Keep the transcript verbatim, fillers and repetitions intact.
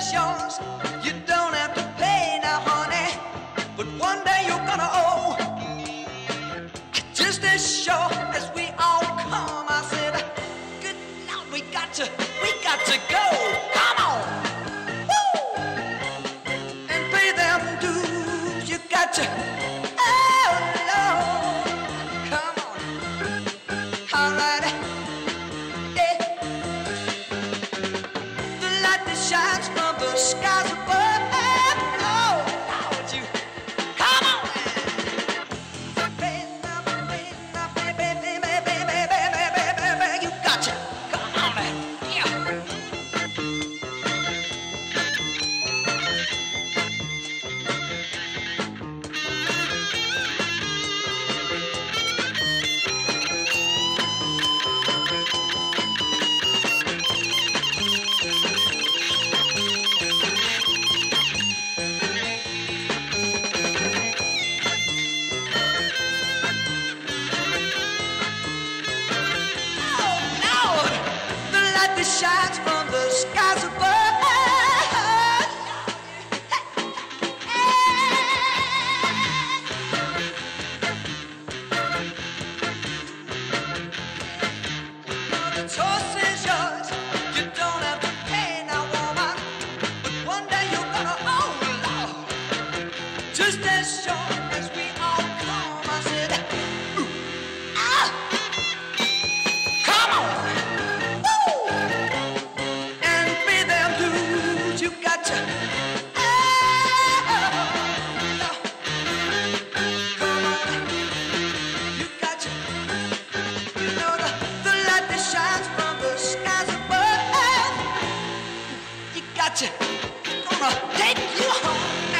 is yours. You don't have to pay now, honey, but one day you're gonna owe. Just as sure as we all come, I said, good Lord, we got to, we got to go. Come on, woo, and pay them dues. You got to, oh Lord, come on, all right, yeah. The light that shines from the skies above, oh Lord, you, come on. You got you. Come on, man. Yeah. Shines from the skies above. The choice is yours. You don't have to pay now, woman, but one day you're gonna own, Lord. Just as sure as we all come, I said, ooh, ah, come on. You got to, oh, come on, you got to, you know the, the light that shines from the skies above, you got to, gonna take you home.